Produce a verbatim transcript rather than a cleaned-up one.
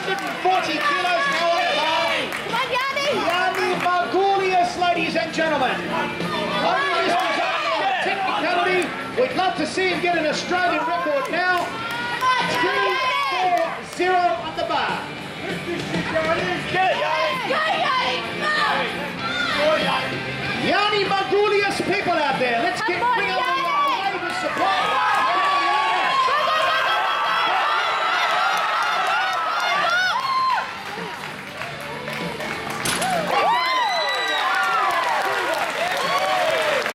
hundred forty kilos now on the bar. Come on, Yianni! Yianni Magoulias, ladies and gentlemen. Only this was a technicality. We'd love to see him get an Australian record now. three four zero on the bar. Get it, Yianni!